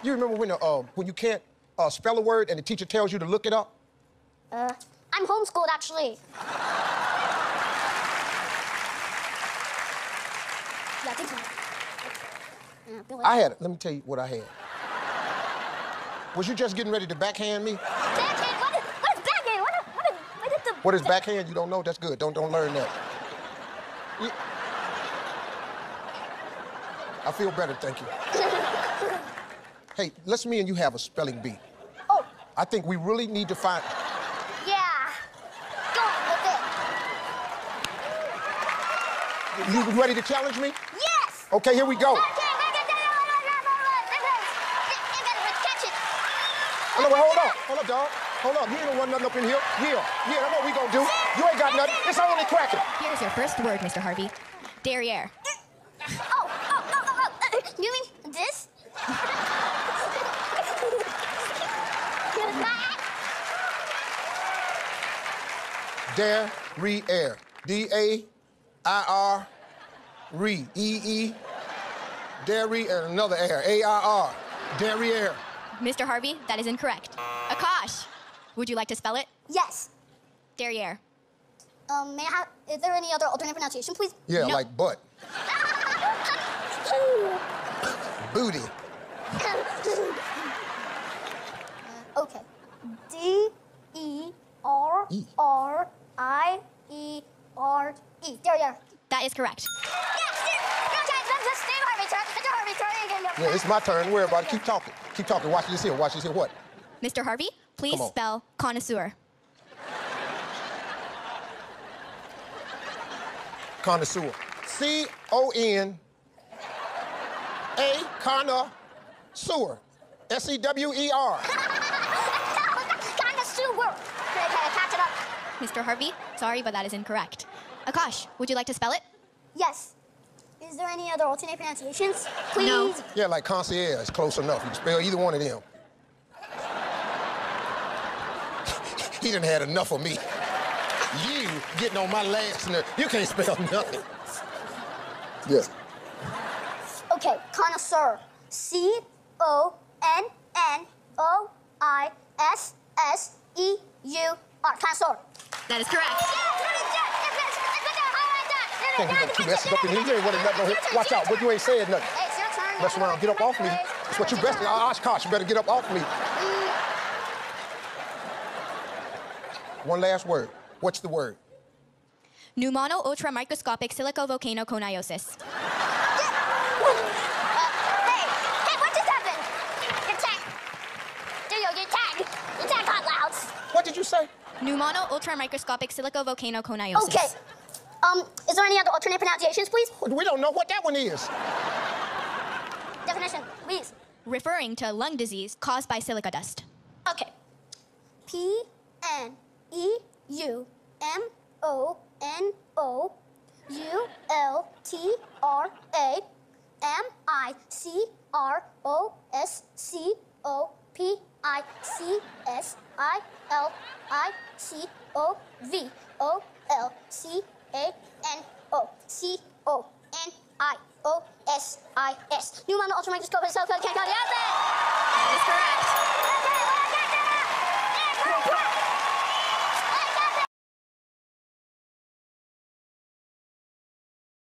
You remember when you can't spell a word and the teacher tells you to look it up? I'm homeschooled, actually. Yeah, good time. Let me tell you what I had. Was you just getting ready to backhand me? Backhand? What is backhand? What is backhand? You don't know? That's good. Don't learn that. I feel better, thank you. Hey, let's me and you have a spelling bee. Oh. I think we really need to find... Yeah. Go on with it. You ready to challenge me? Yes! Okay, here we go. Catch it. Oh, no, wait, hold up, dog. Hold up, you ain't gonna run nothing up in here. Yeah, that's what we gonna do. You ain't got nothing. It's only cracking. Here's your first word, Mr. Harvey. Derriere. Oh. You mean this? Derriere. D-A-I-R-E. E-E. Derriere, and another air. A-I-R. Derriere. Mr. Harvey, that is incorrect. Akash, would you like to spell it? Yes. Derriere. Is there any other alternate pronunciation, please? Yeah, No. like butt. Booty. Okay. D-E-R-R-I-E-R-E. Derriere. That is correct. Yeah, it's my turn. Don't worry about it. Keep talking. Keep talking. Watch this here. Watch this here. What? Mr. Harvey, please Come on. spell connoisseur. Connoisseur. C-O-N-A, connoisseur. S-E-W-E-R. Connoisseur. Catch it up. Mr. Harvey, sorry, but that is incorrect. Akash, would you like to spell it? Yes. Is there any other alternate pronunciations? Please. No. Yeah, like concierge. Close enough. You can spell either one of them. He done had enough of me. You getting on my last nerve. You can't spell nothing. Yeah. Okay, connoisseur. C-O-N-N-O-I-S-S-E-U-R. Connoisseur. That is correct. Can't get no two S's up in here. You ain't running nothing on here. Watch out, but you ain't saying nothing. Hey, it's your turn. Mess around, get up off me. That's what you best. Oshkosh, you better get up off me. One last word. What's the word? Pneumono ultramicroscopic silicovolcanoconiosis. Hey, what just happened? Your tag. Your tag got loud. What did you say? Pneumono ultramicroscopic silicovolcanoconiosis. Okay. Is there any other alternate pronunciations, please? We don't know what that one is. Definition, please. Referring to lung disease caused by silica dust. Okay. P-N-E-U-M-O-N-O-U-L-T-R-A-M-I-C-R-O-S-C-O-P-I-C-S-I-L-I-C-O-V-O-L-C-A-N-O. C-O-N-I-O-S-I-S. Pneumono ultramicroscopic silicovolcanoconiosis.